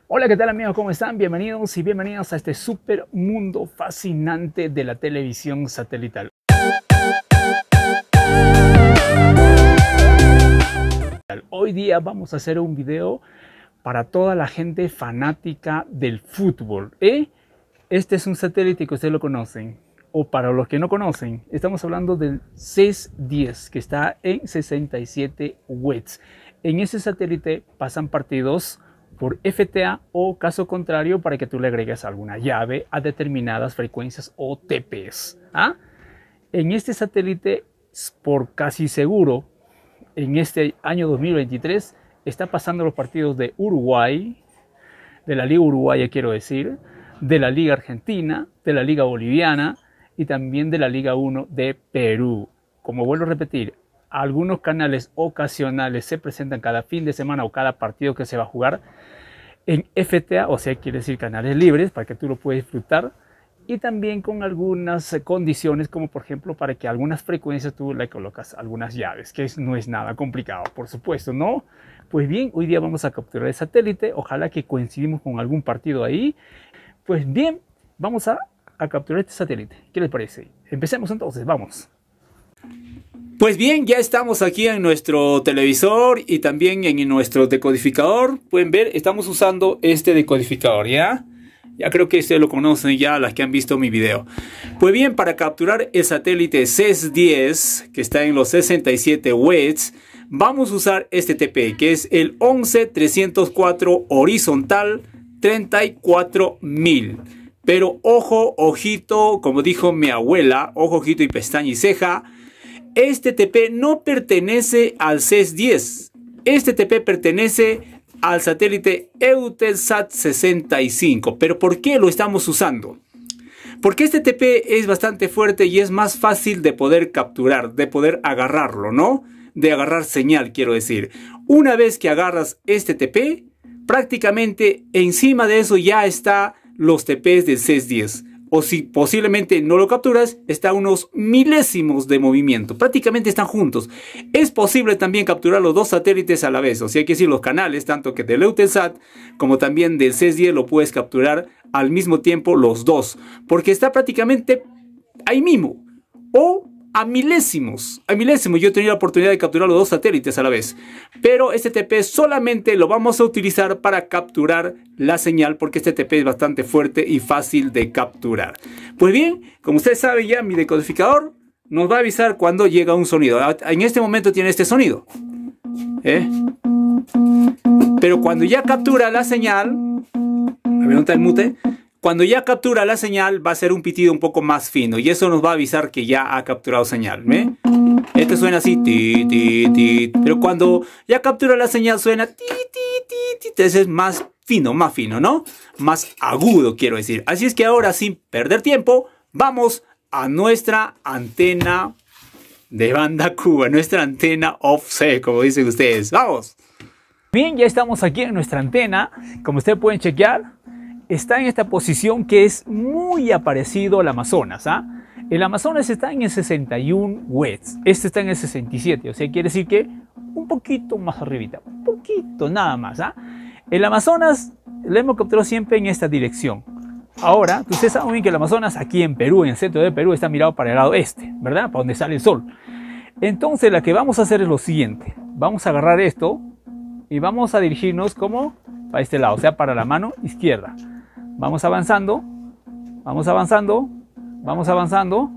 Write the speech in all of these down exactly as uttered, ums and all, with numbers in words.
Hola, ¿qué tal amigos? ¿Cómo están? Bienvenidos y bienvenidas a este super mundo fascinante de la televisión satelital. Hoy día vamos a hacer un video para toda la gente fanática del fútbol. ¿eh? Este es un satélite que ustedes lo conocen. O para los que no conocen, estamos hablando del C E S diez, que está en sesenta y siete watts. En ese satélite pasan partidos por F T A o caso contrario para que tú le agregues alguna llave a determinadas frecuencias o T Ps. ¿ah? En este satélite, por casi seguro, en este año dos mil veintitrés, está pasando los partidos de Uruguay, de la Liga Uruguaya quiero decir, de la Liga Argentina, de la Liga Boliviana y también de la Liga uno de Perú. Como vuelvo a repetir, algunos canales ocasionales se presentan cada fin de semana o cada partido que se va a jugar en F T A, o sea, quiere decir canales libres para que tú lo puedas disfrutar, y también con algunas condiciones, como por ejemplo para que algunas frecuencias tú le colocas algunas llaves, que no es nada complicado, por supuesto, ¿no? Pues bien, hoy día vamos a capturar el satélite, ojalá que coincidimos con algún partido ahí. Pues bien, vamos a, a capturar este satélite. ¿Qué les parece? Empecemos entonces, vamos. Pues bien, ya estamos aquí en nuestro televisor y también en nuestro decodificador. Pueden ver, estamos usando este decodificador, ¿ya? Ya creo que ustedes lo conocen ya, las que han visto mi video. Pues bien, para capturar el satélite C E S diez, que está en los sesenta y siete watts, vamos a usar este T P, que es el once trescientos cuatro horizontal treinta y cuatro mil. Pero ojo, ojito, como dijo mi abuela, ojo, ojito y pestaña y ceja. Este T P no pertenece al C E S diez. Este T P pertenece al satélite Eutelsat sesenta y cinco. ¿Pero por qué lo estamos usando? Porque este T P es bastante fuerte y es más fácil de poder capturar, de poder agarrarlo, ¿no? De agarrar señal, quiero decir. Una vez que agarras este T P, prácticamente encima de eso ya está los T Ps del C E S diez. O si posiblemente no lo capturas, está a unos milésimos de movimiento. Prácticamente están juntos. Es posible también capturar los dos satélites a la vez. O sea, hay que decir los canales, tanto que del Eutelsat como también del C E S diez lo puedes capturar al mismo tiempo los dos. Porque está prácticamente ahí mismo. O a milésimos. A milésimos. Yo he tenido la oportunidad de capturar los dos satélites a la vez. Pero este T P solamente lo vamos a utilizar para capturar la señal, porque este T P es bastante fuerte y fácil de capturar. Pues bien, como ustedes saben ya, mi decodificador nos va a avisar cuando llega un sonido. En este momento tiene este sonido. ¿Eh? Pero cuando ya captura la señal, a ver, ¿dónde está el mute? Cuando ya captura la señal va a ser un pitido un poco más fino y eso nos va a avisar que ya ha capturado señal. ¿Ve? Este suena así, ti, ti, ti, pero cuando ya captura la señal suena ti, ti, ti, ti. Ese es más fino, más fino, ¿no? Más agudo, quiero decir. Así es que ahora, sin perder tiempo, vamos a nuestra antena de banda Cuba, nuestra antena offset, como dicen ustedes. ¡Vamos! Bien, ya estamos aquí en nuestra antena. Como ustedes pueden chequear, está en esta posición que es muy parecido al Amazonas. ¿ah? El Amazonas está en el sesenta y uno watts. Este está en el sesenta y siete. O sea, quiere decir que un poquito más arribita. Un poquito, nada más. ¿ah? El Amazonas lo hemos capturado siempre en esta dirección. Ahora, ustedes saben bien que el Amazonas aquí en Perú, en el centro de Perú, está mirado para el lado este, ¿verdad? Para donde sale el sol. Entonces, lo que vamos a hacer es lo siguiente. Vamos a agarrar esto y vamos a dirigirnos como para este lado, o sea, para la mano izquierda. Vamos avanzando, vamos avanzando, vamos avanzando.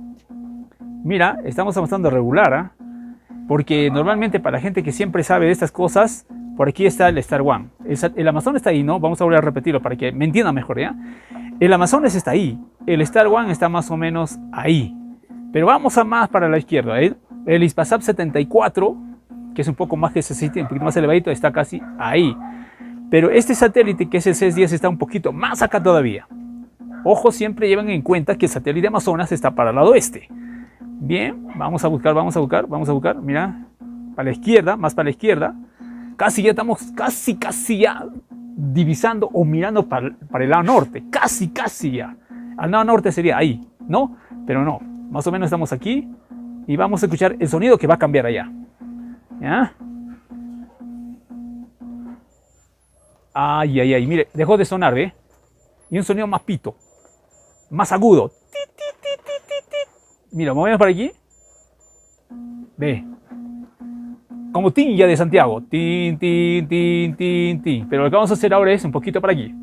Mira, estamos avanzando regular, ¿eh? Porque normalmente para la gente que siempre sabe de estas cosas, por aquí está el Star One. El, el Amazonas está ahí, ¿no? Vamos a volver a repetirlo para que me entiendan mejor, ¿ya? El Amazonas está ahí, el Star One está más o menos ahí. Pero vamos a más para la izquierda, ¿eh? El Hispasat setenta y cuatro, que es un poco más que ese sitio, un poquito más elevadito, está casi ahí. Pero este satélite, que es el C E S diez, está un poquito más acá todavía. Ojo, siempre lleven en cuenta que el satélite Amazonas está para el lado oeste. Bien, vamos a buscar, vamos a buscar, vamos a buscar. Mira, para la izquierda, más para la izquierda. Casi ya estamos, casi, casi ya divisando o mirando para, para el lado norte. Casi, casi ya. Al lado norte sería ahí, ¿no? Pero no, más o menos estamos aquí. Y vamos a escuchar el sonido que va a cambiar allá. ¿Ya? Ay, ay, ay, mire, dejó de sonar, ¿ve? Y un sonido más pito, más agudo. Mira, movemos para aquí. Ve. Como tin ya de Santiago. Tin, tin, tin, tin, tin. Pero lo que vamos a hacer ahora es un poquito para aquí.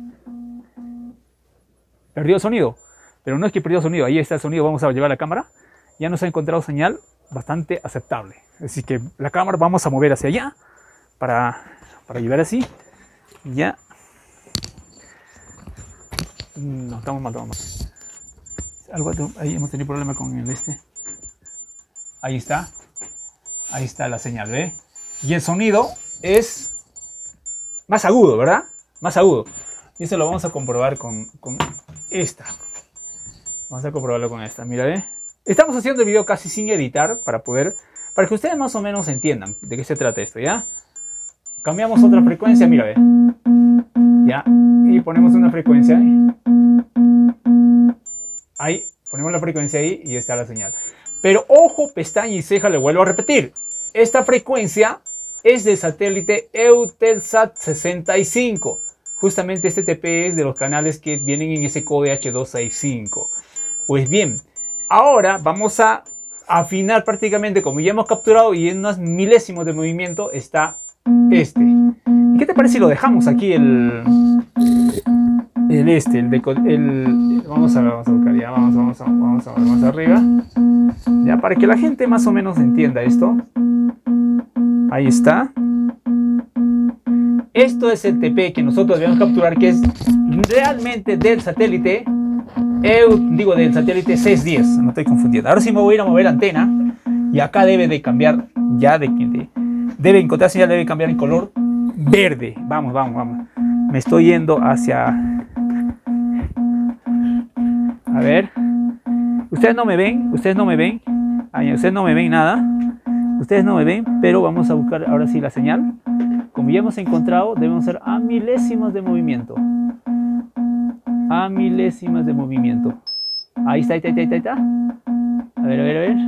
Perdió el sonido. Pero no es que perdió el sonido. Ahí está el sonido. Vamos a llevar la cámara. Ya nos ha encontrado señal bastante aceptable. Así que la cámara vamos a mover hacia allá. Para, para llevar así. Ya. No, estamos mal, estamos mal. Algo, ahí hemos tenido problema con el este. Ahí está. Ahí está la señal, ¿ve? Y el sonido es más agudo, ¿verdad? Más agudo. Y eso lo vamos a comprobar con, con esta. Vamos a comprobarlo con esta, mira, ¿ve? Estamos haciendo el video casi sin editar para poder, para que ustedes más o menos entiendan de qué se trata esto, ¿ya? Cambiamos otra frecuencia, mira, ¿ve? Ya, y ponemos una frecuencia ahí. Ahí, ponemos la frecuencia ahí y está la señal. Pero ojo, pestaña y ceja, le vuelvo a repetir. Esta frecuencia es del satélite Eutelsat sesenta y cinco. Justamente este T P es de los canales que vienen en ese código H doscientos sesenta y cinco. Pues bien, ahora vamos a afinar prácticamente, como ya hemos capturado y en unos milésimos de movimiento está este. ¿Y qué te parece si lo dejamos aquí el... El este, el, de, el vamos a vamos a buscar ya, vamos, vamos, a, vamos a ver más arriba, ya para que la gente más o menos entienda esto. Ahí está. Esto es el T P que nosotros debemos capturar, que es realmente del satélite, Eu, digo del satélite C E S diez, no estoy confundiendo. Ahora sí me voy a ir a mover la antena y acá debe de cambiar, ya de que debe encontrar señal, debe cambiar en color verde. Vamos, vamos, vamos. Me estoy yendo hacia... A ver. Ustedes no me ven, ustedes no me ven. Ay, ustedes no me ven nada. Ustedes no me ven, pero vamos a buscar ahora sí la señal. Como ya hemos encontrado, debemos ser a milésimas de movimiento. A milésimas de movimiento. Ahí está, ahí está, ahí está, ahí está. A ver, a ver, a ver.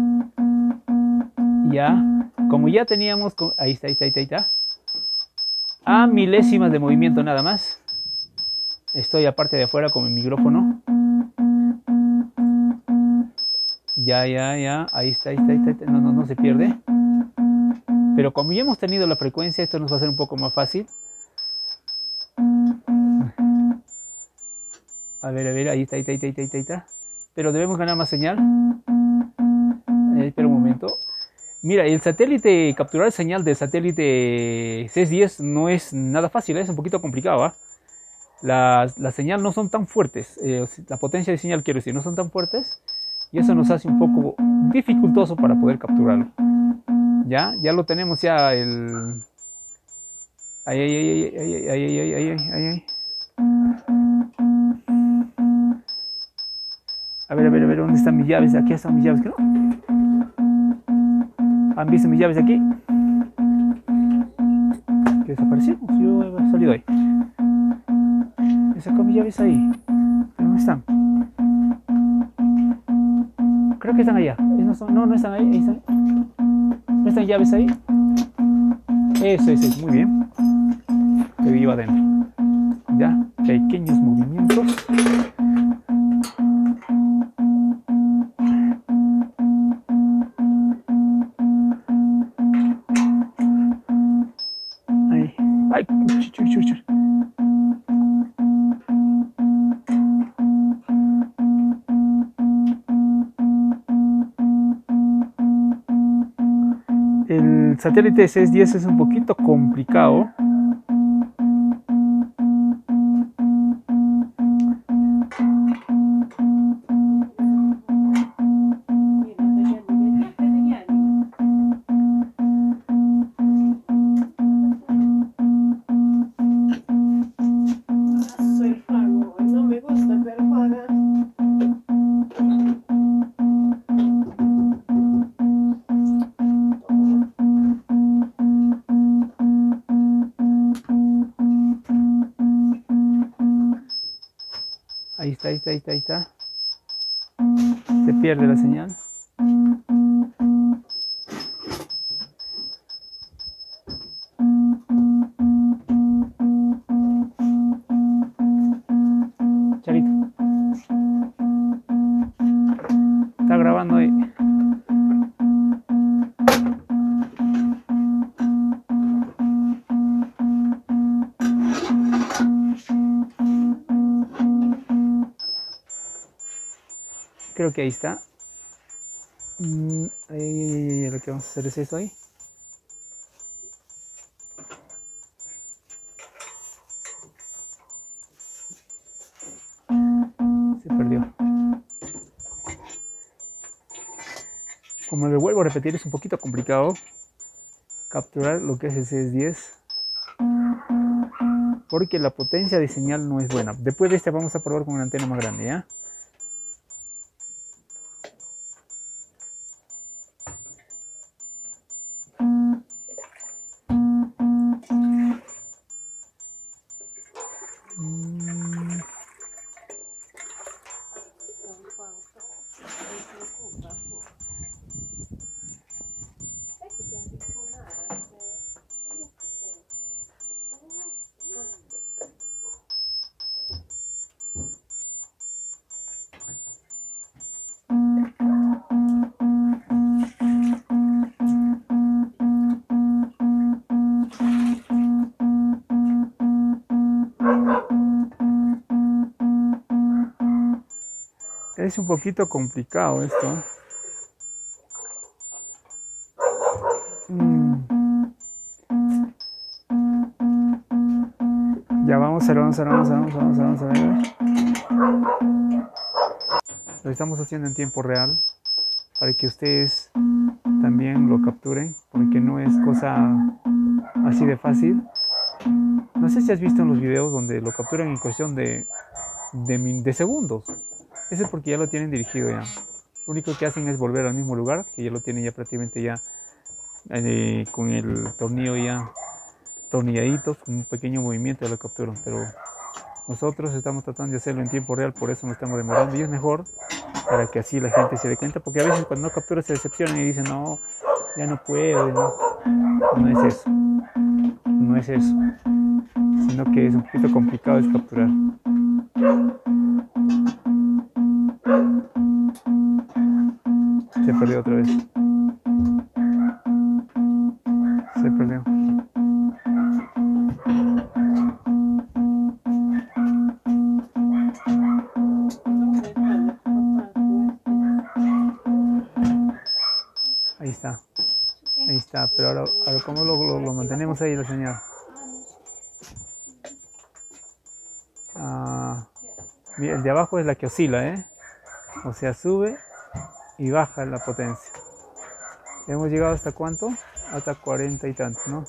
Ya. Como ya teníamos... Ahí está, ahí está, ahí está, ahí está. A milésimas de movimiento nada más. Estoy aparte de afuera con el micrófono. Ya, ya, ya. Ahí está, ahí está, ahí está. No, no, no se pierde. Pero como ya hemos tenido la frecuencia, esto nos va a ser un poco más fácil. A ver, a ver, ahí está, ahí está, ahí está, ahí está, ahí está. Pero debemos ganar más señal. Eh, espera un momento. Mira, el satélite, capturar señal del satélite C E S diez no es nada fácil, ¿eh? Es un poquito complicado, ¿eh? Las, las señales no son tan fuertes, eh, la potencia de señal quiero decir, no son tan fuertes y eso nos hace un poco dificultoso para poder capturarlo. Ya, ya lo tenemos ya el... Ay, ay, ay, ay, ay, ay, ay, ay, ay, ay. A ver, a ver, a ver, ¿dónde están mis llaves? Aquí están mis llaves, creo. ¿Han visto mis llaves aquí? ¿Qué desaparecimos? Yo he salido ahí. He sacado mis llaves ahí. ¿Dónde están? Creo que están allá. No, son, no, no están ahí. ahí están. ¿No están llaves ahí? Eso, eso, eso. Muy bien. Que vivo adentro. Ya, pequeños movimientos. El satélite C E S diez es un poquito complicado. Ahí está, ahí está, ahí está, ahí está. Se pierde la señal. Creo que ahí está. Mm, ay, ay, ay, lo que vamos a hacer es eso ahí. Se perdió. Como le vuelvo a repetir, es un poquito complicado capturar lo que es el C S diez porque la potencia de señal no es buena. Después de este vamos a probar con una antena más grande, ¿ya? Es un poquito complicado esto. Mm. Ya vamos a ver, vamos a ver, vamos a ver, vamos a ver, vamos a ver, vamos a ver. Lo estamos haciendo en tiempo real para que ustedes también lo capturen, porque no es cosa así de fácil. No sé si has visto en los videos donde lo capturan en cuestión de, de, de segundos. Ese es porque ya lo tienen dirigido ya. Lo único que hacen es volver al mismo lugar, que ya lo tienen ya prácticamente ya eh, con el tornillo ya tornilladitos, con un pequeño movimiento ya lo capturan. Pero nosotros estamos tratando de hacerlo en tiempo real, por eso nos estamos demorando. Y es mejor para que así la gente se dé cuenta, porque a veces cuando no captura se decepcionan y dicen, no, ya no puedo. No, no es eso. No es eso. Sino que es un poquito complicado es capturar. Se perdió otra vez. Se perdió. Ahí está. Ahí está. Pero ahora, ahora ¿cómo lo, lo, lo mantenemos ahí la señal? Ah, mira, el de abajo es la que oscila, ¿eh? O sea, sube y baja la potencia. Hemos llegado hasta cuánto? Hasta cuarenta y tantos, ¿no?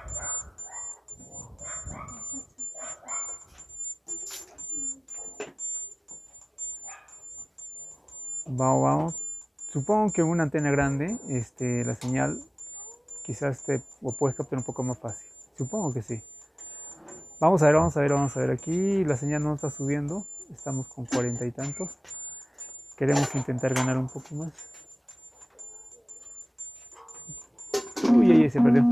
Vamos, vamos. Supongo que en una antena grande, este, la señal quizás te o puedes capturar un poco más fácil. Supongo que sí. Vamos a ver, vamos a ver, vamos a ver. Aquí la señal no está subiendo. Estamos con cuarenta y tantos. Queremos intentar ganar un poco más. Uy, ahí se perdió.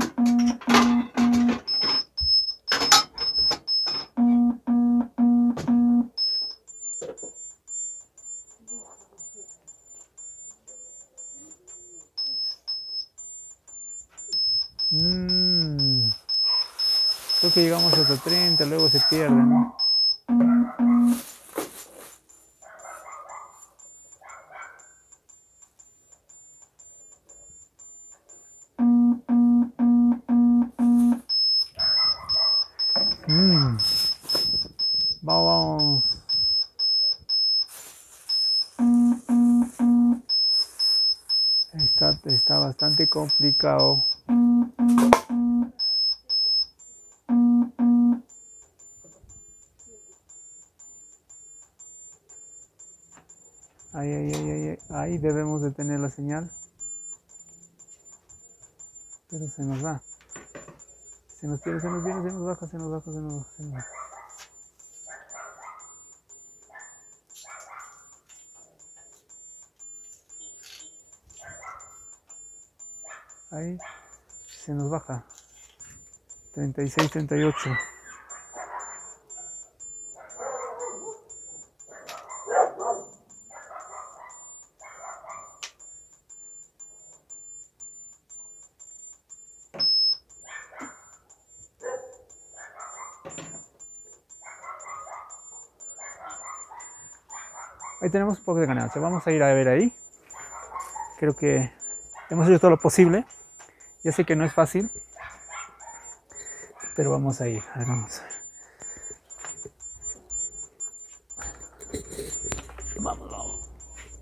Mm, creo que llegamos hasta treinta, luego se pierde, ¿no? Mm. Vamos, vamos. Está, está bastante complicado. Ahí, ahí, ahí, ahí, ahí debemos de tener la señal. Pero se nos va. Se nos pierde, se nos viene, se nos baja, se nos baja, se nos baja, se nos baja. Ahí se nos baja. treinta y seis, treinta y ocho. Ahí tenemos un poco de ganancia. Vamos a ir a ver ahí. Creo que hemos hecho todo lo posible. Ya sé que no es fácil, pero vamos a ir. A ver, vamos a ver. Vamos, vamos.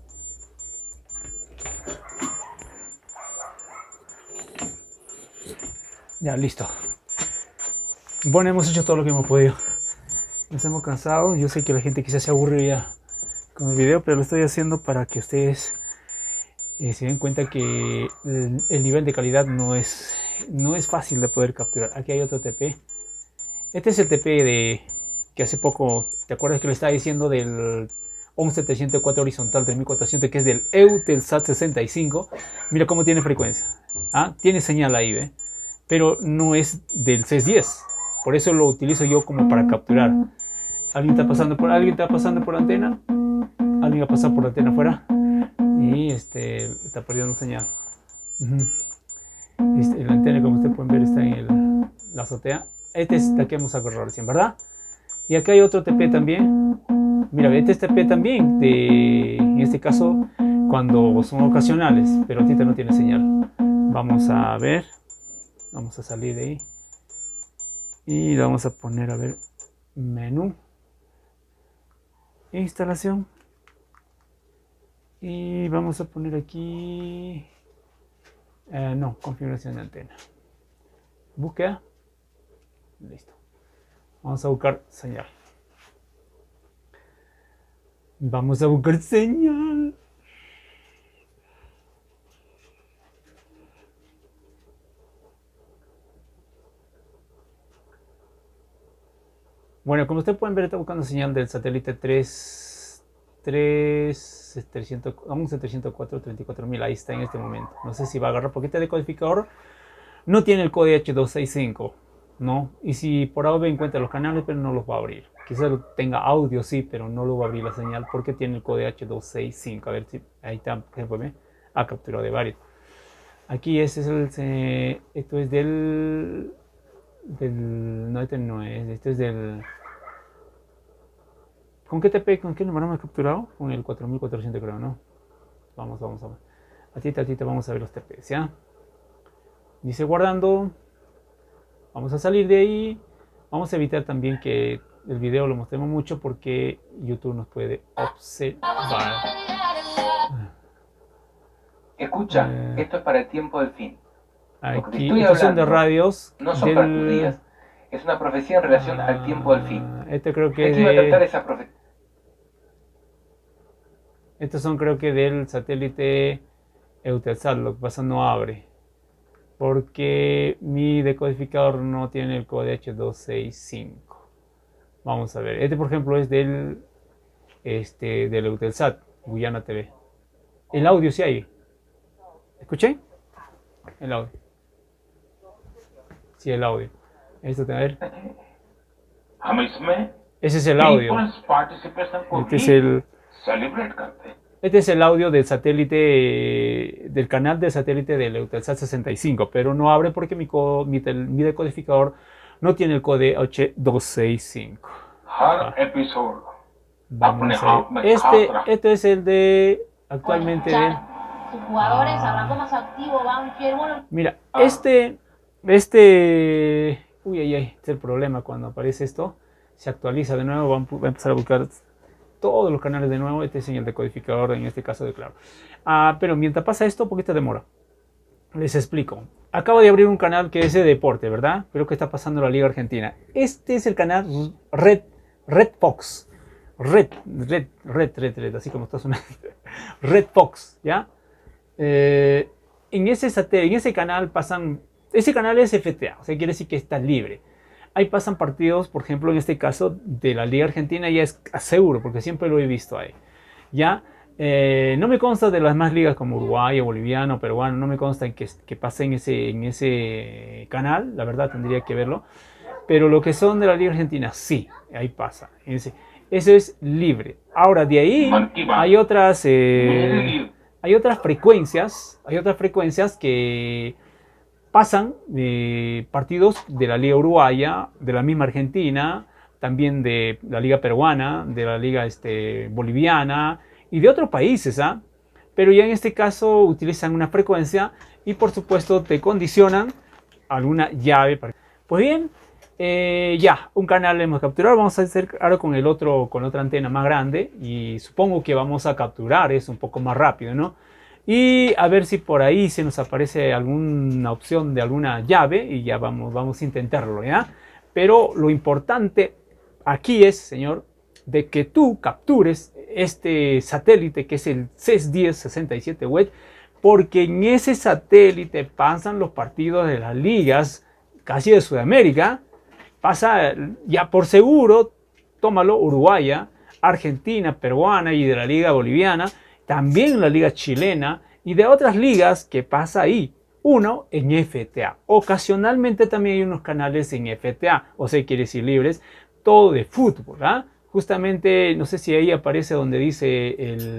Ya, listo. Bueno, hemos hecho todo lo que hemos podido. Nos hemos cansado. Yo sé que la gente quizás se aburriría con el video, pero lo estoy haciendo para que ustedes eh, se den cuenta que el, el nivel de calidad no es, no es fácil de poder capturar. Aquí hay otro T P. Este es el T P de que hace poco, ¿te acuerdas que le estaba diciendo del once setecientos cuatro horizontal tres mil cuatrocientos, que es del Eutelsat sesenta y cinco? Mira cómo tiene frecuencia. ¿Ah? Tiene señal ahí, ¿ve? Pero no es del C E S diez. Por eso lo utilizo yo como para capturar. ¿Alguien está pasando por, ¿alguien está pasando por antena? ¿Alguien va a pasar por la antena afuera? Y este, está perdiendo señal. Este, la antena, como ustedes pueden ver, está en el, la azotea. Este es la que hemos agarrado recién, ¿verdad? Y acá hay otro T P también. Mira, este es T P también, de, en este caso, cuando son ocasionales, pero ahorita no tiene señal. Vamos a ver. Vamos a salir de ahí. Y le vamos a poner, a ver, menú. Instalación. Y vamos a poner aquí... Eh, no, configuración de antena. Búsqueda. Listo. Vamos a buscar señal. Vamos a buscar señal. Bueno, como ustedes pueden ver, está buscando señal del satélite tres, tres, trescientos, once trescientos cuatro, treinta y cuatro mil. Ahí está en este momento. No sé si va a agarrar porque este decodificador no tiene el código H doscientos sesenta y cinco, ¿no? Y si por ahora encuentra los canales, pero no los va a abrir. Quizás tenga audio, sí, pero no lo va a abrir la señal porque tiene el código H doscientos sesenta y cinco. A ver si ahí está, por ejemplo, ¿ve? Ha capturado de varios. Aquí este es el, eh, esto es del, del, no, este no es, este es del, ¿con qué T P, con qué número hemos capturado? Con el cuatro mil cuatrocientos, creo, ¿no? Vamos, vamos, vamos. A ti, a ti, vamos a ver los T Ps, ¿ya? Dice guardando. Vamos a salir de ahí. Vamos a evitar también que el video lo mostremos mucho porque YouTube nos puede observar. Escucha, eh, esto es para el tiempo del fin. Aquí, estos son de radios. No son del... para tus días. Es una profecía en relación ah, al tiempo del fin. Este creo que Aquí va a tratar esa profecía. Estos son creo que del satélite Eutelsat. Lo que pasa no abre. Porque mi decodificador no tiene el código H doscientos sesenta y cinco. Vamos a ver. Este por ejemplo es del, este, del Eutelsat, Guyana T V. El audio sí hay. ¿Escuché? El audio. Sí, el audio. Esto, a ver. Ese es el audio. Este es el, este es el audio del satélite, del canal de satélite del Eutelsat sesenta y cinco, pero no abre porque mi, mi, mi decodificador no tiene el código H doscientos sesenta y cinco. Ah. Vamos a ver. Este, este es el de actualmente de... Sus jugadores habrán como más activo, Banfield, bueno. Mira, este, este, uy, ay, ay, este es el problema cuando aparece esto, se actualiza de nuevo, va a empezar a buscar todos los canales de nuevo. Este es el decodificador, en este caso de Claro. Ah, pero mientras pasa esto, poquita demora. Les explico. Acabo de abrir un canal que es de deporte, ¿verdad? Creo que está pasando la Liga Argentina. Este es el canal Red, Red Fox. Red, Red, Red, Red, Red, así como está sonando. Red Fox, ¿ya? Eh, en, ese en ese canal pasan, ese canal es F T A, o sea, quiere decir que está libre. Ahí pasan partidos, por ejemplo, en este caso de la Liga Argentina, ya es seguro, porque siempre lo he visto ahí. Ya, eh, no me consta de las más ligas como Uruguay, Boliviano, Peruano, no me consta en que, que pase en ese, en ese canal, la verdad tendría que verlo. Pero lo que son de la Liga Argentina, sí, ahí pasa. Ese, eso es libre. Ahora, de ahí hay otras... Eh, Hay otras frecuencias, hay otras frecuencias que pasan de partidos de la Liga Uruguaya, de la misma Argentina, también de la liga peruana, de la liga este, boliviana y de otros países, ¿ah? Pero ya en este caso utilizan una frecuencia y por supuesto te condicionan alguna llave. Pues bien, eh, ya, un canal hemos capturado. Vamos a hacer ahora con el otro, con otra antena más grande y supongo que vamos a capturar eso un poco más rápido, ¿no? Y a ver si por ahí se nos aparece alguna opción de alguna llave y ya vamos, vamos a intentarlo, ¿ya? Pero lo importante aquí es, señor, de que tú captures este satélite que es el C E S diez sesenta y siete W E D, porque en ese satélite pasan los partidos de las ligas casi de Sudamérica. Pasa ya por seguro, tómalo, Uruguaya, Argentina, peruana y de la liga boliviana, también la liga chilena y de otras ligas que pasa ahí. Uno en F T A. Ocasionalmente también hay unos canales en F T A, o sea, quiere decir libres, todo de fútbol, ¿ah? Justamente, no sé si ahí aparece donde dice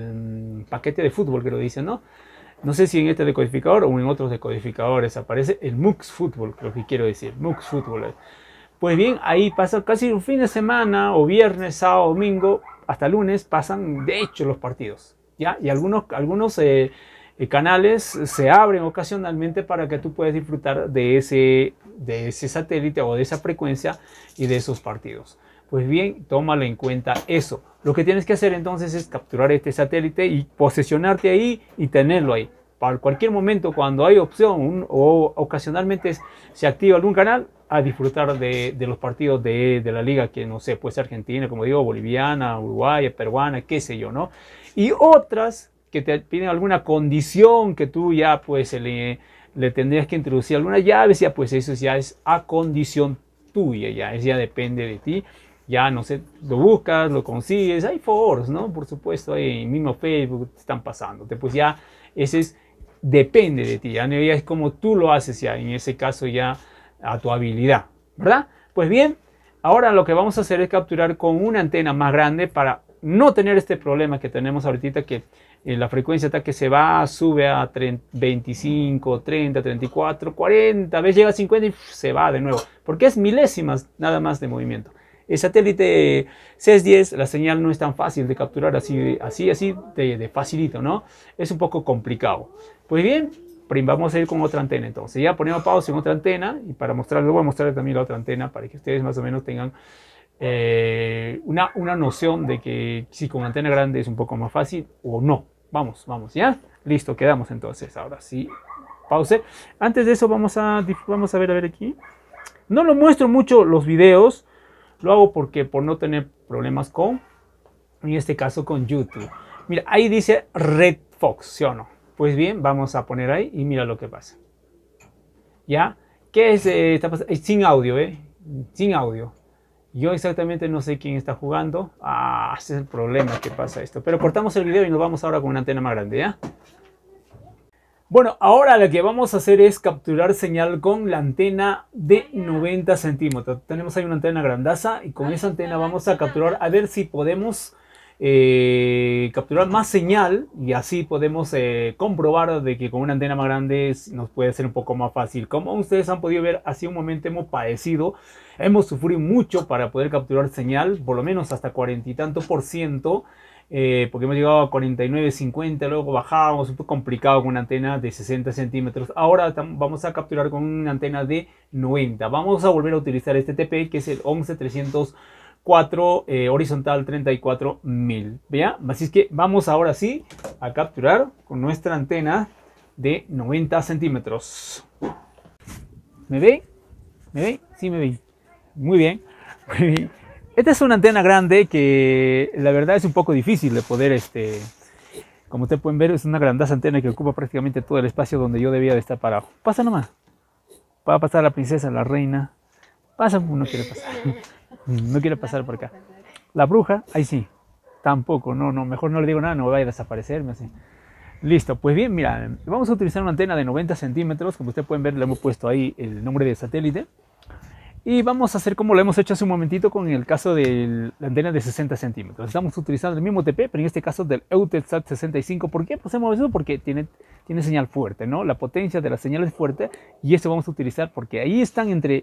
el paquete de fútbol que lo dice, ¿no? No sé si en este decodificador o en otros decodificadores aparece el MUX Fútbol, lo que quiero decir, MUX Fútbol. Pues bien, ahí pasa casi un fin de semana, o viernes, sábado, domingo, hasta lunes, pasan de hecho los partidos, ¿ya? Y algunos, algunos eh, eh, canales se abren ocasionalmente para que tú puedas disfrutar de ese, de ese satélite o de esa frecuencia y de esos partidos. Pues bien, tómalo en cuenta eso. Lo que tienes que hacer entonces es capturar este satélite y posesionarte ahí y tenerlo ahí. Para cualquier momento, cuando hay opción un, o ocasionalmente se activa algún canal, a disfrutar de, de los partidos de, de la liga, que no sé, puede ser Argentina, como digo, boliviana, uruguaya, peruana, qué sé yo, ¿no? Y otras que te piden alguna condición que tú ya pues le, le tendrías que introducir alguna llave, ya pues eso ya es a condición tuya, ya, es, ya depende de ti. Ya, no sé, lo buscas, lo consigues, hay foros, ¿no? Por supuesto, ahí en mismo Facebook te están pasando. Pues ya, ese es, depende de ti, ya, ya es como tú lo haces ya, en ese caso ya a tu habilidad, ¿verdad? Pues bien, ahora lo que vamos a hacer es capturar con una antena más grande para no tener este problema que tenemos ahorita, que eh, la frecuencia está que se va, sube a veinticinco, treinta, treinta y cuatro, cuarenta, a veces llega a cincuenta y uf, se va de nuevo, porque es milésimas nada más de movimiento. El satélite C E S diez, la señal no es tan fácil de capturar así, así, así de, de facilito, ¿no? Es un poco complicado. Pues bien, vamos a ir con otra antena entonces. Ya ponemos pausa en otra antena y para mostrarles, voy a mostrarles también la otra antena para que ustedes más o menos tengan eh, una, una noción de que si con antena grande es un poco más fácil o no. Vamos, vamos, ¿ya? Listo, quedamos entonces. Ahora sí, pause. Antes de eso vamos a, vamos a ver, a ver aquí. No lo muestro mucho los videos. Lo hago porque por no tener problemas con, en este caso con YouTube. Mira, ahí dice Red Fox, ¿sí o no? Pues bien, vamos a poner ahí y mira lo que pasa. ¿Ya? ¿Qué es? Eh, está pasando? Sin audio, ¿eh? Sin audio. Yo exactamente no sé quién está jugando. Ah, ese es el problema que pasa esto. Pero cortamos el video y nos vamos ahora con una antena más grande, ¿ya? Bueno, ahora lo que vamos a hacer es capturar señal con la antena de noventa centímetros. Tenemos ahí una antena grandaza y con esa antena vamos a capturar, a ver si podemos eh, capturar más señal y así podemos eh, comprobar de que con una antena más grande nos puede ser un poco más fácil. Como ustedes han podido ver, hace un momento hemos padecido, hemos sufrido mucho para poder capturar señal, por lo menos hasta cuarenta y tanto por ciento. Eh, porque hemos llegado a cuarenta y nueve, cincuenta, luego bajábamos, un poco complicado con una antena de sesenta centímetros. Ahora vamos a capturar con una antena de noventa. Vamos a volver a utilizar este T P que es el once trescientos cuatro eh, horizontal treinta y cuatro mil. ¿Vea? Así es que vamos ahora sí a capturar con nuestra antena de noventa centímetros. ¿Me ve? ¿Me ve? Sí, me ve. Muy bien. Muy bien. Esta es una antena grande que la verdad es un poco difícil de poder, este, como ustedes pueden ver, es una grandaza antena que ocupa prácticamente todo el espacio donde yo debía de estar parado. Pasa nomás. Va a pasar la princesa, la reina. Pasa, no quiere pasar. No quiere pasar por acá. La bruja, ahí sí. Tampoco, no, no, mejor no le digo nada, no vaya a desaparecerme así. Listo, pues bien, mira, vamos a utilizar una antena de noventa centímetros. Como ustedes pueden ver, le hemos puesto ahí el nombre del satélite. Y vamos a hacer como lo hemos hecho hace un momentito con el caso de la antena de sesenta centímetros. Estamos utilizando el mismo T P, pero en este caso del Eutelsat sesenta y cinco. ¿Por qué? Pues hemos eso porque tiene, tiene señal fuerte, ¿no? La potencia de la señal es fuerte y eso vamos a utilizar porque ahí están entre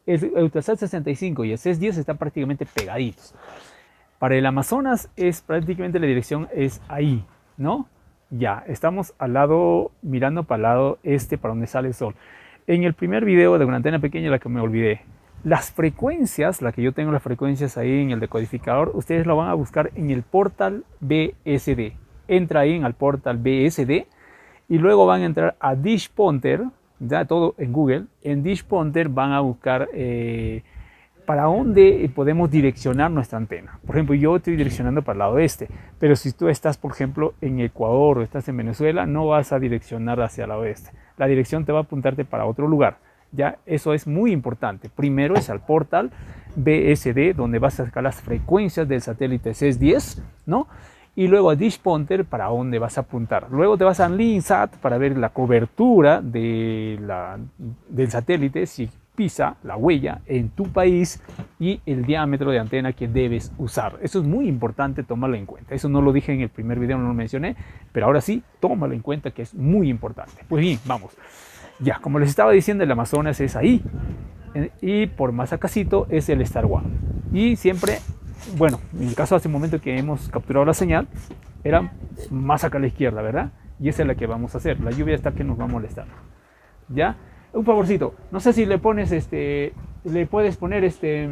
el Eutelsat sesenta y cinco y el C E S diez están prácticamente pegaditos. Para el Amazonas es prácticamente la dirección es ahí, ¿no? Ya, estamos al lado, mirando para el lado este, para donde sale el sol. En el primer video de una antena pequeña, la que me olvidé, las frecuencias, la que yo tengo las frecuencias ahí en el decodificador, ustedes lo van a buscar en el portal B S D. Entra ahí en el portal B S D y luego van a entrar a Dish Pointer, ya todo en Google. En Dish Pointer van a buscar eh, para dónde podemos direccionar nuestra antena. Por ejemplo, yo estoy direccionando para el lado este, pero si tú estás, por ejemplo, en Ecuador o estás en Venezuela, no vas a direccionar hacia el oeste. La dirección te va a apuntarte para otro lugar. Ya, eso es muy importante. Primero es al portal B S D, donde vas a sacar las frecuencias del satélite C E S diez, ¿no? Y luego a Dish Pointer, para dónde vas a apuntar. Luego te vas a Landsat para ver la cobertura de la, del satélite, si pisa la huella en tu país, y el diámetro de antena que debes usar. Eso es muy importante tomarlo en cuenta. Eso no lo dije en el primer video, no lo mencioné, pero ahora sí, tómalo en cuenta, que es muy importante. Pues bien, vamos. Ya, como les estaba diciendo, el Amazonas es ahí, y por más acasito es el Star One. Y siempre, bueno, en el caso hace un momento que hemos capturado la señal, era más acá a la izquierda, ¿verdad? Y esa es la que vamos a hacer. La lluvia está que nos va a molestar. ¿Ya? Un favorcito, no sé si le pones este, le puedes poner este,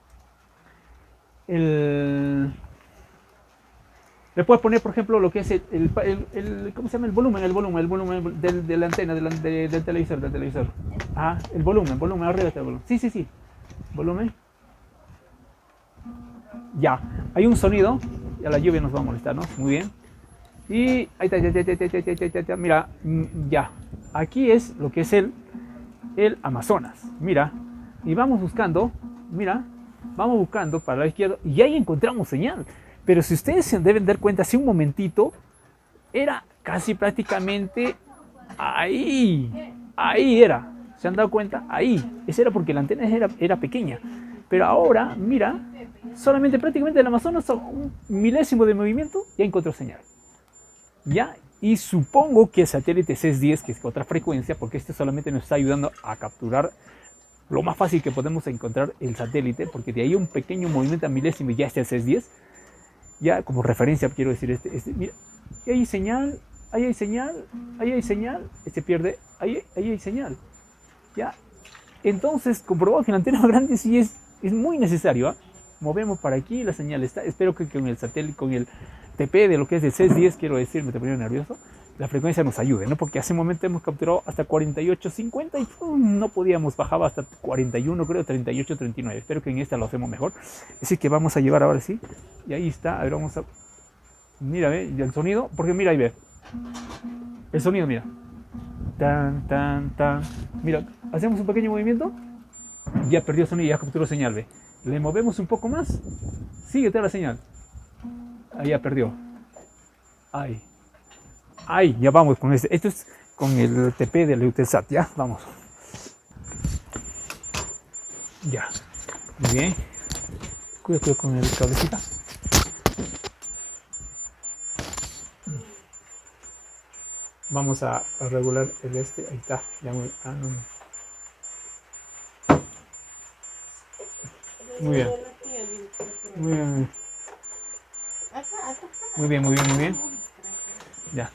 el, le puedes poner, por ejemplo, lo que es el, el, el, el ¿cómo se llama? El volumen, el volumen, el volumen del, de la antena, del, de, del televisor, del televisor. Ah, el volumen, volumen, arriba está el volumen. Sí, sí, sí. Volumen. Ya, hay un sonido, ya la lluvia nos va a molestar, ¿no? Muy bien. Y ahí está, ya, ya, ya, ya, ya, ya, ya, ya, mira, ya. Aquí es lo que es el el Amazonas, mira, y vamos buscando, mira, vamos buscando para la izquierda y ahí encontramos señal. Pero si ustedes se deben dar cuenta, hace un momentito era casi prácticamente ahí, ahí era, ¿se han dado cuenta? Ahí, esa era porque la antena era, era pequeña, pero ahora, mira, solamente prácticamente el Amazonas, un milésimo de movimiento, ya encontró señal, ya. Y supongo que el satélite C E S diez, que es otra frecuencia, porque este solamente nos está ayudando a capturar lo más fácil que podemos encontrar el satélite, porque de ahí un pequeño movimiento a milésimo y ya está el C E S diez. Ya como referencia quiero decir este, este mira, ahí hay señal, ahí hay señal, ahí hay señal, este pierde, ahí, ahí hay señal. Ya, entonces comprobamos que la antena grande sí es, es muy necesario, ¿eh? Movemos para aquí, la señal está, espero que con el satélite, con el T P de lo que es el C E S diez, quiero decir, me te ponía nervioso, la frecuencia nos ayude, ¿no? Porque hace un momento hemos capturado hasta cuarenta y ocho, cincuenta y um, no podíamos, bajaba hasta cuarenta y uno, creo, treinta y ocho, treinta y nueve. Espero que en esta lo hacemos mejor. Así que vamos a llevar ahora sí. Y ahí está, a ver, vamos a... Mira, ve, el sonido, porque mira, ahí ve. El sonido, mira. Tan, tan, tan. Mira, hacemos un pequeño movimiento. Ya perdió sonido, ya capturó señal, ve. Le movemos un poco más. Sigue toda la señal. Ahí ya perdió. Ahí. Ahí, ya vamos con este. Esto es con el T P del Eutelsat, ya, vamos. Ya. Muy bien. Cuídate con el cablecita. Vamos a, a regular el este. Ahí está. Ya muy, ah, no, no. Muy bien. Muy bien. Muy bien, muy bien, muy bien. Ya.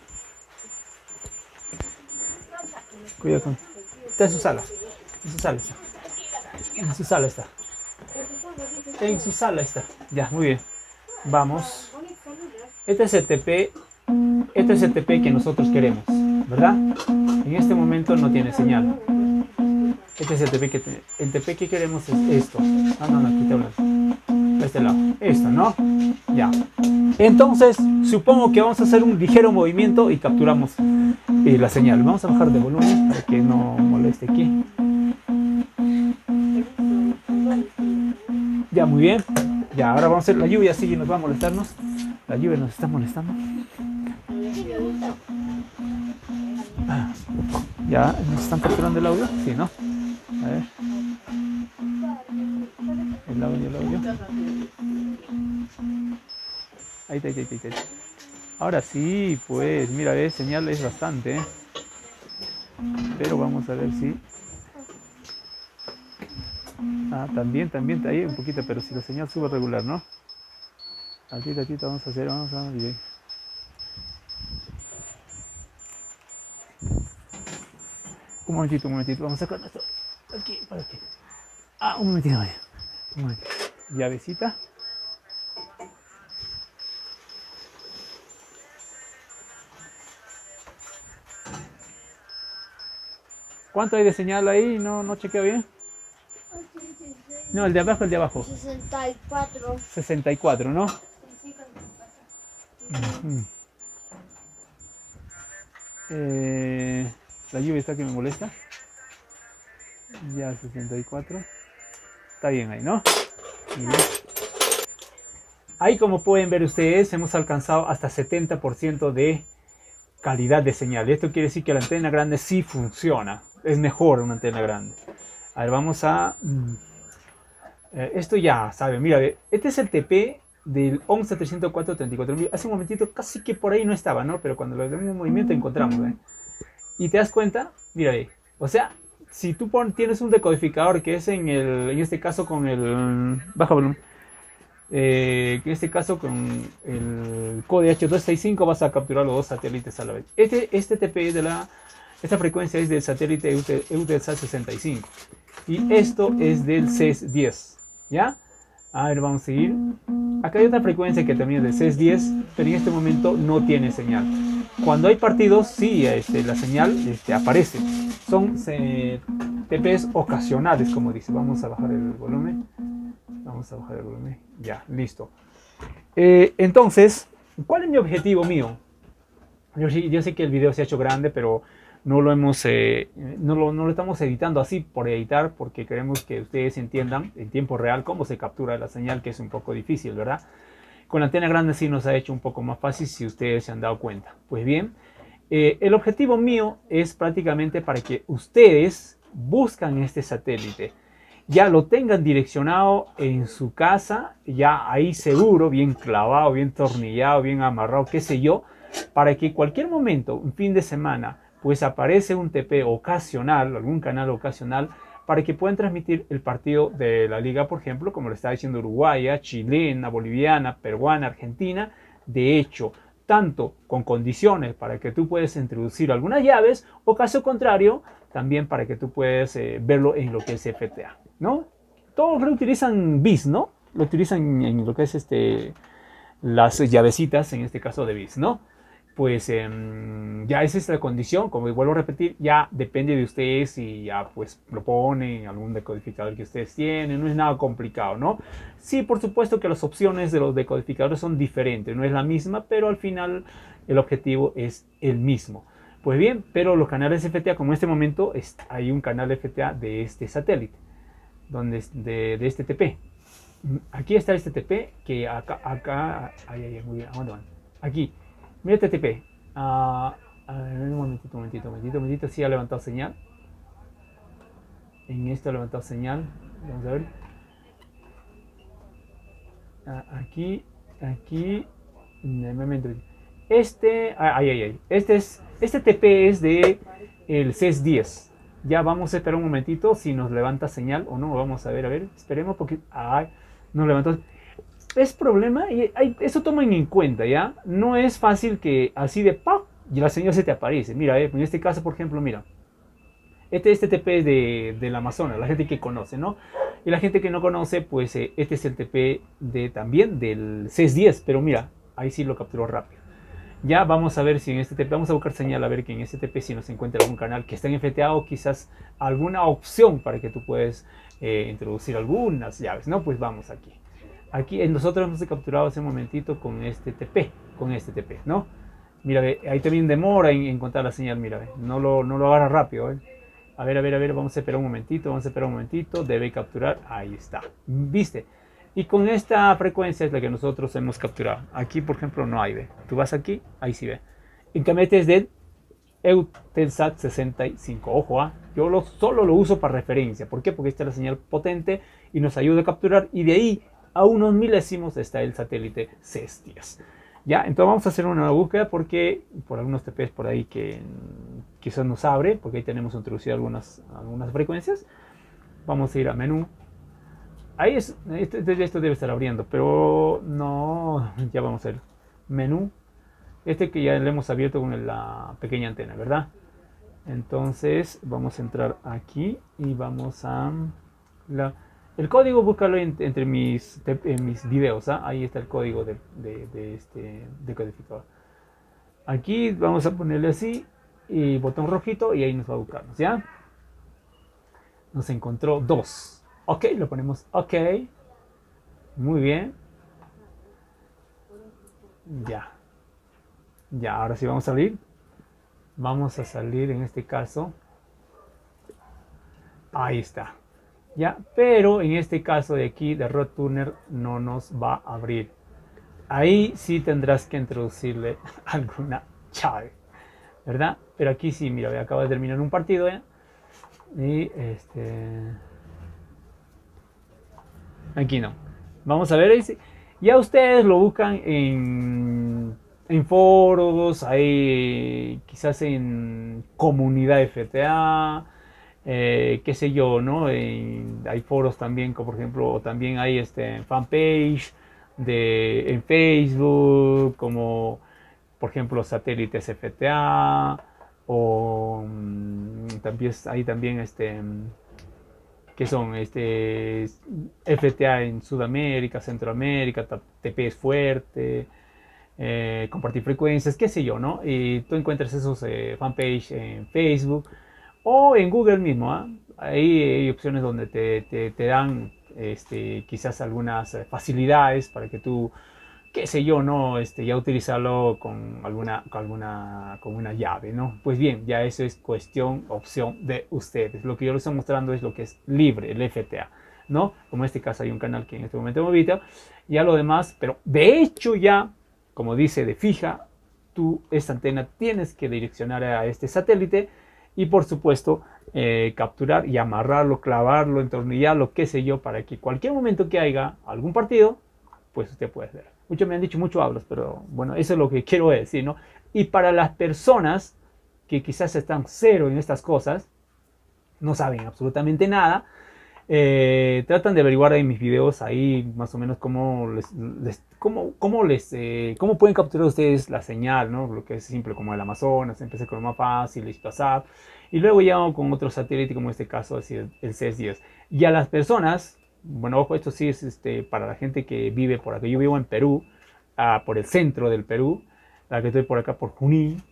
Cuidado con... Está en su sala. En su sala está. En su sala está. En su sala está. Ya, muy bien. Vamos. Este es el T P. Este es el T P que nosotros queremos, ¿verdad? En este momento no tiene señal. Este es el T P que te... el T P que queremos es esto. Ah, no, no, aquí te hablo. De este lado. Esto, ¿no? Ya. Entonces, supongo que vamos a hacer un ligero movimiento y capturamos eh, la señal. Vamos a bajar de volumen para que no moleste aquí. Ya, muy bien. Ya, ahora vamos a hacer la lluvia, sí, nos va a molestarnos. La lluvia nos está molestando. Ah, ya, ¿nos están capturando el audio? Sí, ¿no? A ver. El audio, el audio. Ahí está, ahí está, ahí está. Ahora sí, pues, mira, ves, señal es bastante, ¿eh? Pero vamos a ver si... Ah, también, también, ahí un poquito, pero si la señal sube regular, ¿no? Aquí, aquí, vamos a hacer, vamos a... Bien. Un momentito, un momentito, vamos a sacar esto. Aquí, para aquí. Ah, un momentito, vaya. Un momentito. Llavecita. ¿Cuánto hay de señal ahí? No, no chequeo bien. No, el de abajo, el de abajo. sesenta y cuatro. sesenta y cuatro, ¿no? Uh-huh. eh, la lluvia está que me molesta. Ya, sesenta y cuatro. Está bien ahí, ¿no? Bien. Ahí, como pueden ver ustedes, hemos alcanzado hasta setenta por ciento de calidad de señal. Esto quiere decir que la antena grande sí funciona. Es mejor una antena grande. A ver, vamos a... Eh, esto ya saben, mira, este es el T P del once trescientos cuatro treinta y cuatro mil. Hace un momentito casi que por ahí no estaba, ¿no? Pero cuando lo damos un movimiento encontramos, ¿eh? Y te das cuenta, mira ahí. O sea, si tú pon, tienes un decodificador que es en el, en este caso con el, baja volumen, eh, en este caso con el C O D H doscientos sesenta y cinco vas a capturar los dos satélites a la vez. Este, este T P de la, esta frecuencia es del satélite Eutelsat sesenta y cinco y esto es del C E S diez, ¿ya? A ver, vamos a seguir. Acá hay otra frecuencia que también es del C E S diez, pero en este momento no tiene señal. Cuando hay partidos, sí, este, la señal este, aparece. Son eh, T Ps ocasionales, como dice. Vamos a bajar el volumen. Vamos a bajar el volumen. Ya, listo. Eh, entonces, ¿cuál es mi objetivo mío? Yo, yo sé que el video se ha hecho grande, pero no lo hemos, eh, no, lo, no lo estamos editando así por editar, porque queremos que ustedes entiendan en tiempo real cómo se captura la señal, que es un poco difícil, ¿verdad? Con la antena grande sí nos ha hecho un poco más fácil, si ustedes se han dado cuenta. Pues bien, eh, el objetivo mío es prácticamente para que ustedes buscan este satélite, ya lo tengan direccionado en su casa, ya ahí seguro, bien clavado, bien tornillado, bien amarrado, qué sé yo, para que cualquier momento, un fin de semana, pues aparece un T P ocasional, algún canal ocasional, para que puedan transmitir el partido de la liga, por ejemplo, como le estaba diciendo, uruguaya, chilena, boliviana, peruana, argentina. De hecho, tanto con condiciones para que tú puedas introducir algunas llaves, o caso contrario, también para que tú puedas eh, verlo en lo que es F T A, ¿no? Todos lo utilizan B I S, ¿no? Lo utilizan en lo que es este, las llavecitas, en este caso de B I S, ¿no? Pues eh, ya esa es la condición, como vuelvo a repetir, ya depende de ustedes si ya pues lo ponen, algún decodificador que ustedes tienen, no es nada complicado, ¿no? Sí, por supuesto que las opciones de los decodificadores son diferentes, no es la misma, pero al final el objetivo es el mismo. Pues bien, pero los canales F T A, como en este momento es, hay un canal F T A de este satélite, donde, de, de este T P. Aquí está este T P, que acá, acá, ay, ay, muy bien, aquí. Mira este T P. Uh, a ver, un momentito, un momentito, un momentito, un momentito. Sí ha levantado señal. En esto ha levantado señal. Vamos a ver. Uh, aquí, aquí. Un momento. Este, ay, ay, ay. Este es, este T P es de el C E S diez. Ya vamos a esperar un momentito si nos levanta señal o no. Vamos a ver, a ver. Esperemos porque, ay, nos levantó. Es problema y hay, eso tomen en cuenta, ¿ya? No es fácil que así de ¡pap! Y la señal se te aparece. Mira, eh, en este caso, por ejemplo, mira. Este, este T P es de, del Amazonas, la gente que conoce, ¿no? Y la gente que no conoce, pues eh, este es el T P de, también del C E S diez. Pero mira, ahí sí lo capturó rápido. Ya vamos a ver si en este T P, vamos a buscar señal a ver que en este T P si nos encuentra algún canal que está en F T A o quizás alguna opción para que tú puedas eh, introducir algunas llaves, ¿no? Pues vamos aquí. Aquí nosotros hemos capturado hace un momentito con este T P, con este T P, ¿no? Mira, ve, ahí también demora en encontrar la señal, mira, ve, no lo, no lo agarra rápido, ¿eh? A ver, a ver, a ver, vamos a esperar un momentito, vamos a esperar un momentito, debe capturar, ahí está, ¿viste? Y con esta frecuencia es la que nosotros hemos capturado. Aquí, por ejemplo, no hay, ve. Tú vas aquí, ahí sí ve. En cambio, este es del Eutelsat sesenta y cinco, ojo, ¿ah? Yo lo, solo lo uso para referencia, ¿por qué? Porque esta es la señal potente y nos ayuda a capturar, y de ahí a unos milésimos está el satélite C E S diez. Ya, entonces vamos a hacer una nueva búsqueda porque por algunos T Ps por ahí que quizás nos abre, porque ahí tenemos introducido algunas, algunas frecuencias. Vamos a ir a menú, Ahí es, esto, esto debe estar abriendo, pero no, ya vamos a ver. Menú, este que ya le hemos abierto con la pequeña antena, ¿verdad? Entonces vamos a entrar aquí y vamos a... La, el código, búscalo en, entre mis, en mis videos, ¿ah? Ahí está el código de, de, de este decodificador. Aquí vamos a ponerle así y botón rojito y ahí nos va a buscar, ¿ya? Nos encontró dos. Ok, lo ponemos ok. Muy bien. Ya. Ya, ahora sí vamos a salir. Vamos a salir en este caso. Ahí está. Ya, pero en este caso de aquí de RoadTuner no nos va a abrir. Ahí sí tendrás que introducirle alguna llave, ¿verdad? Pero aquí sí, mira, acabo de terminar un partido, ¿eh? Y este... aquí no. Vamos a ver, ya ustedes lo buscan en, en foros, ahí quizás en comunidad F T A, eh, qué sé yo, ¿no? En, hay foros también, como por ejemplo, también hay este fanpage de, en Facebook, como por ejemplo satélites F T A, o um, también hay también este... que son este F T A en Sudamérica, Centroamérica, T P es fuerte, eh, compartir frecuencias, qué sé yo, ¿no? Y tú encuentras esos eh, fanpage en Facebook o en Google mismo, ¿eh? Ahí hay opciones donde te, te, te dan este, quizás algunas facilidades para que tú, qué sé yo, ¿no? Este, ya utilizarlo con alguna, con alguna con una llave, ¿no? Pues bien, ya eso es cuestión, opción de ustedes. Lo que yo les estoy mostrando es lo que es libre, el F T A, ¿no? Como en este caso hay un canal que en este momento hemos visto, ya lo demás, pero de hecho ya, como dice de fija, tú esta antena tienes que direccionar a este satélite y por supuesto eh, capturar y amarrarlo, clavarlo, entornillarlo, qué sé yo, para que cualquier momento que haya algún partido, pues usted puede ver. Muchos me han dicho, mucho hablas, pero bueno, eso es lo que quiero decir, ¿no? Y para las personas que quizás están cero en estas cosas, no saben absolutamente nada, eh, tratan de averiguar en mis videos ahí más o menos cómo les, les cómo, cómo les eh, cómo pueden capturar ustedes la señal, ¿no? Lo que es simple como el Amazonas, empecé con lo más fácil, el Hispasat, y luego ya con otro satélite como en este caso, así el, el C E S diez. Y a las personas, bueno, ojo, esto sí es este, para la gente que vive por acá. Yo vivo en Perú, ah, por el centro del Perú, la que estoy por acá por Junín,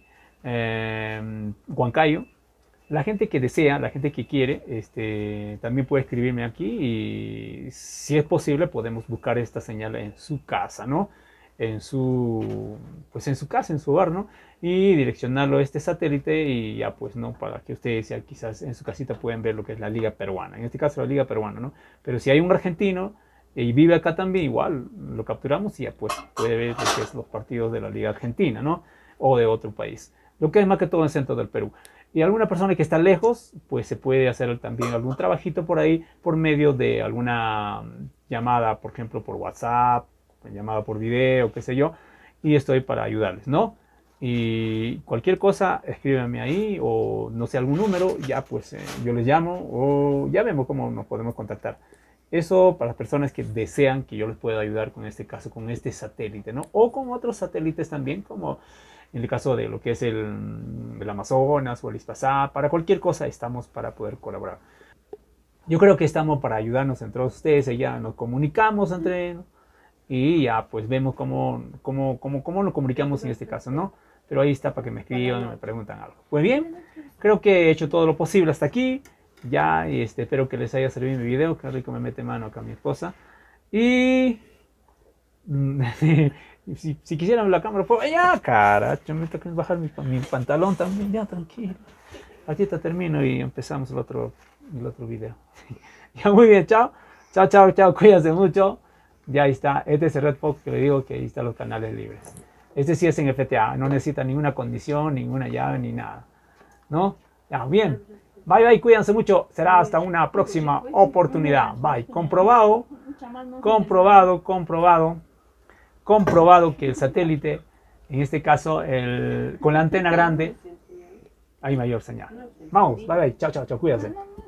eh, Huancayo. La gente que desea, la gente que quiere, este, también puede escribirme aquí y si es posible podemos buscar esta señal en su casa, ¿no? En su, pues en su casa, en su hogar, ¿no? Y direccionarlo a este satélite y ya pues, ¿no? Para que ustedes ya quizás en su casita pueden ver lo que es la Liga Peruana. En este caso la Liga Peruana, ¿no? Pero si hay un argentino y vive acá también, igual lo capturamos y ya pues puede ver lo que es los partidos de la Liga Argentina, ¿no? O de otro país. Lo que es más que todo en el centro del Perú. Y alguna persona que está lejos, pues se puede hacer también algún trabajito por ahí por medio de alguna llamada, por ejemplo, por WhatsApp, llamada por video, qué sé yo, y estoy para ayudarles, ¿no? Y cualquier cosa, escríbanme ahí o no sé, algún número, ya pues eh, yo les llamo o ya vemos cómo nos podemos contactar. Eso para las personas que desean que yo les pueda ayudar con este caso, con este satélite, ¿no? O con otros satélites también, como en el caso de lo que es el, el Amazonas o el Hispasat. Para cualquier cosa estamos para poder colaborar. Yo creo que estamos para ayudarnos entre ustedes, ya nos comunicamos entre y ya pues vemos cómo, cómo, cómo, cómo lo comunicamos en este caso, ¿no? Pero ahí está para que me escriban y me preguntan algo. Pues bien, creo que he hecho todo lo posible hasta aquí. Ya, y este, espero que les haya servido mi video. Qué rico me mete mano acá mi esposa. Y... si, si quisieran ver la cámara, pues ya, caracho, me toca bajar mi, mi pantalón también. Ya, tranquilo. Aquí te termino y empezamos el otro, el otro video. Ya, muy bien, chao. Chao, chao, chao. Cuídense mucho. Ya ahí está. Este es el Red Fox que le digo que ahí están los canales libres. Este sí es en F T A. No necesita ninguna condición, ninguna llave, ni nada. ¿No? Ya, bien. Bye, bye. Cuídense mucho. Será hasta una próxima oportunidad. Bye. Comprobado. Comprobado, comprobado. Comprobado que el satélite, en este caso, el, con la antena grande, hay mayor señal. Vamos. Bye, bye. Chao, chao, chao. Cuídense.